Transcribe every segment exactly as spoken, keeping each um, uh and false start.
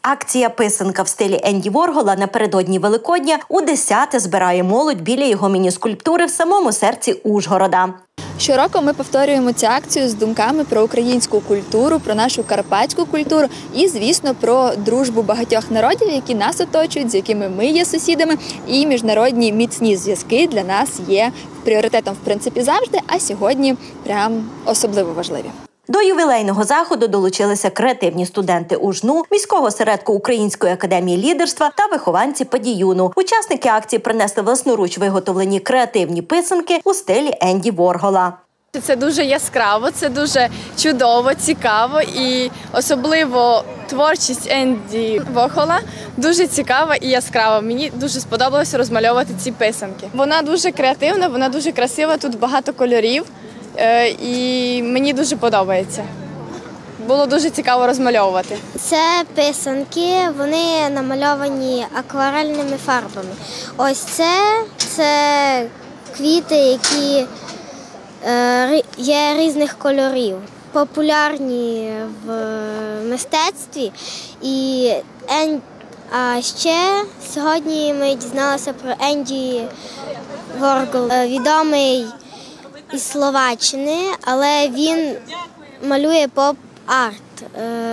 Акція «Писанка в стилі Енді Воргола» напередодні Великодня у десяте збирає молодь біля його міні-скульптури в самому серці Ужгорода. Щороку ми повторюємо цю акцію з думками про українську культуру, про нашу карпатську культуру і, звісно, про дружбу багатьох народів, які нас оточують, з якими ми є сусідами. І міжнародні міцні зв'язки для нас є пріоритетом, в принципі, завжди, а сьогодні прям особливо важливі. До ювілейного заходу долучилися креативні студенти УЖНУ, міського осередку Української академії лідерства та вихованці Падіюну. Учасники акції принесли власноруч виготовлені креативні писанки у стилі Енді Воргола. Це дуже яскраво, це дуже чудово, цікаво і особливо творчість Енді Воргола дуже цікава і яскрава. Мені дуже сподобалося розмальовувати ці писанки. Вона дуже креативна, вона дуже красива, тут багато кольорів. І мені дуже подобається. Було дуже цікаво розмальовувати. Це писанки, вони намальовані акварельними фарбами. Ось це, це квіти, які е, є різних кольорів. Популярні в мистецтві. І, а ще сьогодні ми дізналися про Енді Воргол, відомий із Словаччини, але він малює поп-арт.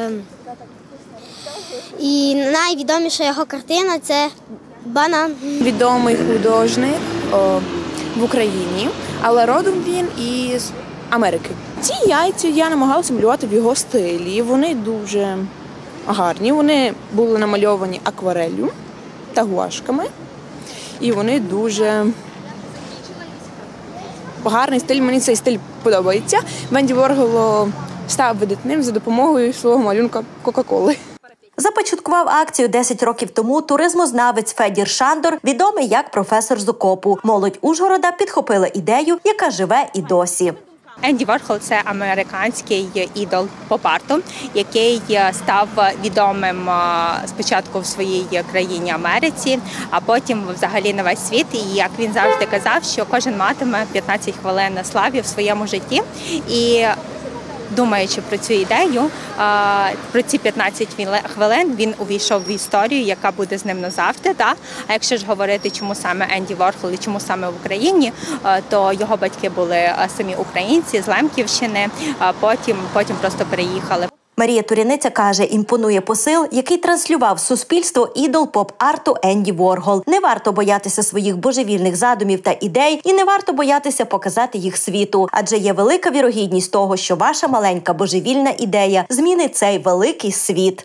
І найвідоміша його картина – це «Банан». Відомий художник о, в Україні, але родом він із Америки. Ці яйця я намагалася малювати в його стилі. Вони дуже гарні, вони були намальовані аквареллю та гуашками. І вони дуже гарний стиль, мені цей стиль подобається. Енді Воргол став видатним за допомогою свого малюнка Кока-Коли. Започаткував акцію десять років тому туризмознавець Федір Шандор, відомий як професор з окопу. Молодь Ужгорода підхопила ідею, яка живе і досі. Енді Воргол – це американський ідол поп-арту, який став відомим спочатку в своїй країні Америці, а потім взагалі на весь світ. І як він завжди казав, що кожен матиме п'ятнадцять хвилин слави в своєму житті. І думаючи про цю ідею, про ці п'ятнадцять хвилин він увійшов в історію, яка буде з ним назавжди. А якщо ж говорити, чому саме Енді Воргол і чому саме в Україні, то його батьки були самі українці з Лемківщини, потім, потім просто переїхали. Марія Туряниця каже, імпонує посил, який транслював суспільство ідол поп-арту Енді Воргол. Не варто боятися своїх божевільних задумів та ідей і не варто боятися показати їх світу. Адже є велика вірогідність того, що ваша маленька божевільна ідея змінить цей великий світ.